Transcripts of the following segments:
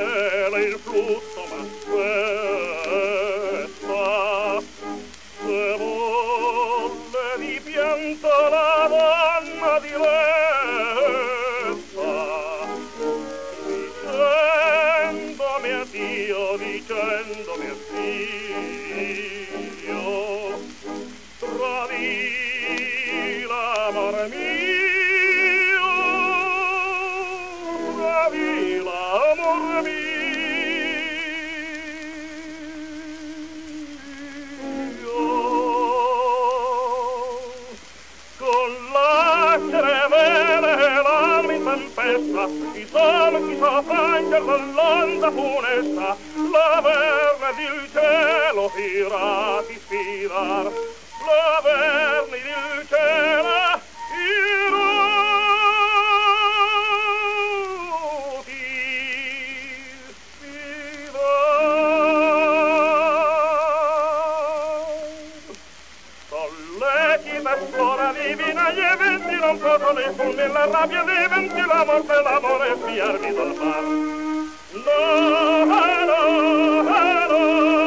fedele il flusso m'aspetta. Se volle di pianto la donna diletta, dicendomi addio, dicendomi addio, tradì l'amore mio, tradì l'amore mio. Con lacrime vere l'armi tempesta, i solchi s'affrancher dall'onda funesta, la verna ed il cielo pirati sfidar, la verna ed il cielo pirati sfidar. Sollecita esplora divina gli eventi, non posso nessun nella rabbia dei venti, la morte e l'amore spiarmi dal mar. No, no, no, no,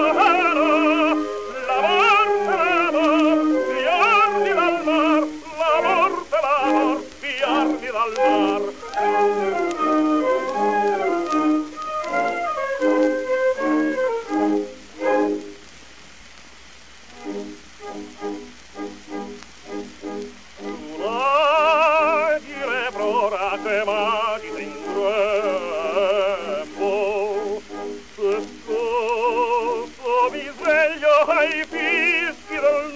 la morte, spiarmi dal mar, la morte, spiarmi dal mar. Che magita in grembo, se sotto mi sveglio ai fischi del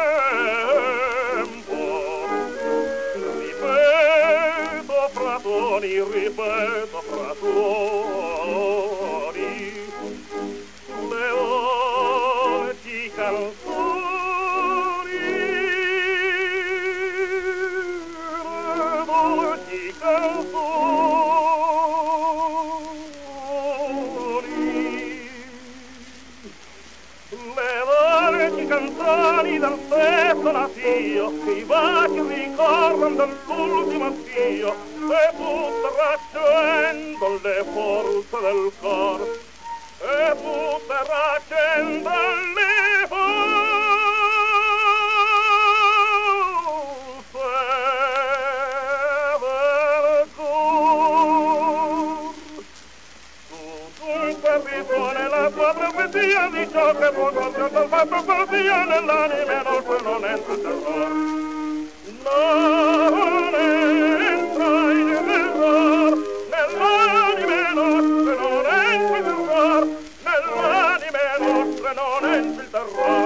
nembo. Ripeto fratoni, le dolci canzoni, canzoni del stesso nacio, che i baci ricordano dell'ultimo addio, e tutte raccendono le forze del cor, e tutte raccendono le forze del cor. Dunque risuona la tua profezia di ciò che può concerto il fatto poesia nell'anime nostro non entra il terror. Non entra il terror nell'anime nostre, non entra il terror nell'anime nostre, non entra il terror.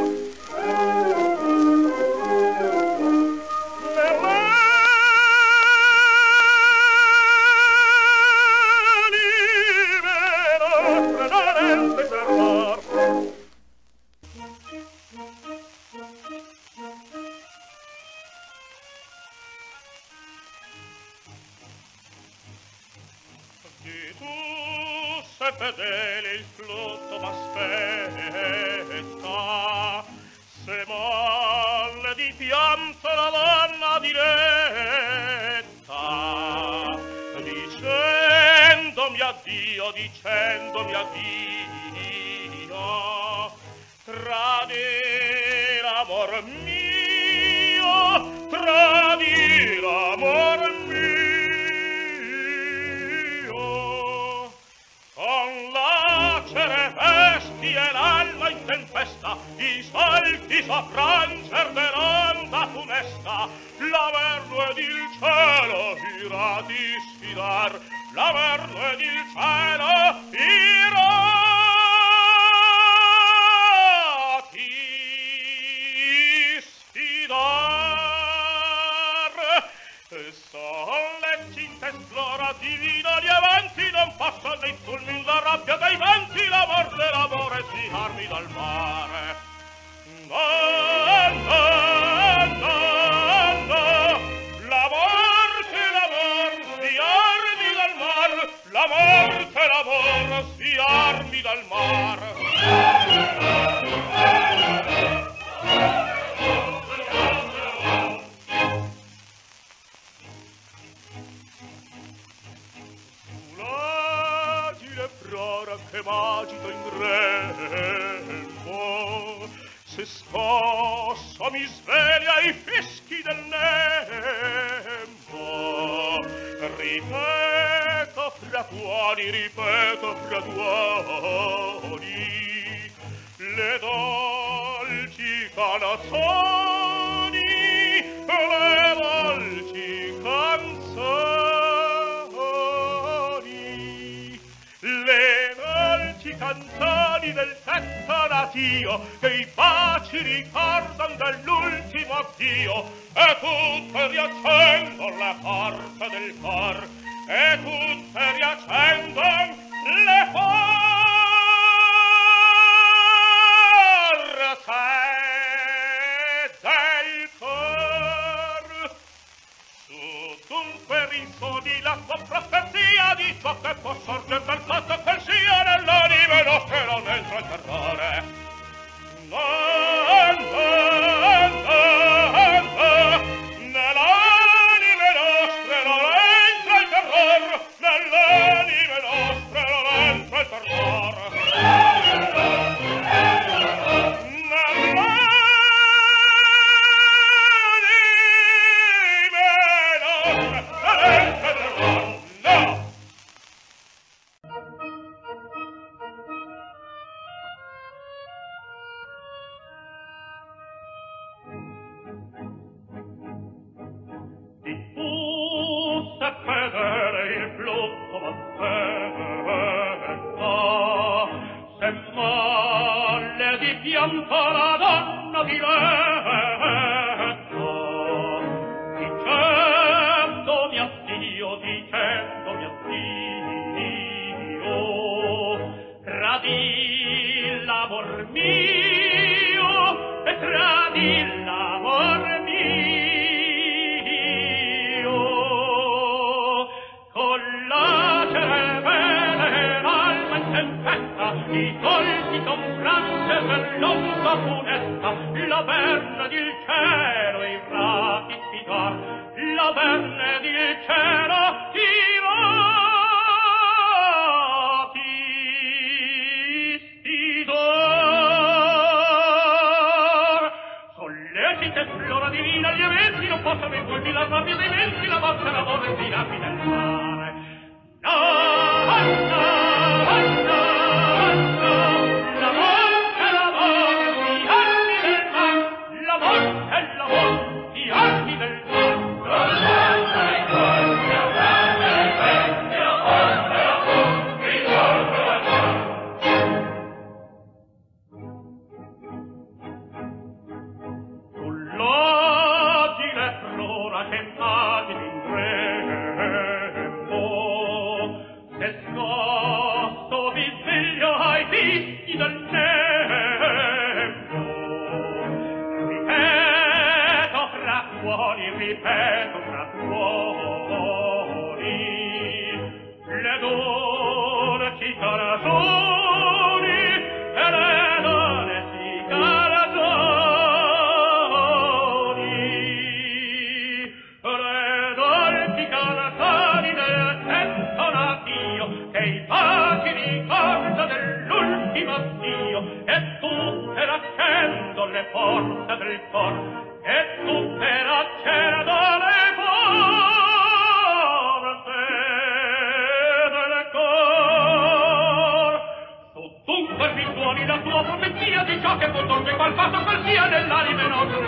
Di tu sei fedele, il flusso m'aspetta, se molle di pianto la donna diletta, dicendomi addio, dicendomi addio, tradire amor mio, tradire amor mio. Con lacere vesti e l'alma in tempesta, i salti s'affrancer dell'onda funesta, l'averno ed il cielo pirati sfidar, l'averno ed il cielo pirati sfidar. E son le cinte esplora divina di avanti, non posso né fulmin la rabbia dei venti, l'amor dell'amore sfidarmi dal mare. No, no, no, no, l'amor sfiarmi dal mar, l'amor sfiarmi dal mar. rara che m'agito in grembo, se scosso mi sveglia i fischi del nembo. Ripeto fra tuoni, le dolci canzoni, le dolci canzoni, le dolci canzoni del tetto natio che i baci ricordano dell'ultimo addio, e tutte riaccendon le forze del cor, e tutte riaccendon le forze del cor. Su dunque risoni la tua profezia di ciò che può sorgere dal fatto che sia nell'anime nostre non entra il terrore. No, nell'anime nostre non entra il terror, nell'anime nostre non entra il terror. Fedele il flusso m'aspetta, se male di pianto la donna di letto, dicendomi addio, tradii l'amor mio e tradii l'amor mio. I colpi son franze per l'onda funesta, la verne del cielo i rati spidor, la verne del cielo i rati spidor. Sollecite flora divina gli eventi, non possono incolpire la rabbia dei venti, la vostra l'amore si rapida il mare. No! Ripeto fra tuoni le dolci canzoni e le dolci canzoni del tempo natio che i baci ricorda dell'ultimo addio, e tutte raccendo le forze del cor, e tutte raccerdo le forze del cor. Su dunque mi suoni la tua profezia di ciò che può sorgere qual fatto qual sia nell'anime nostre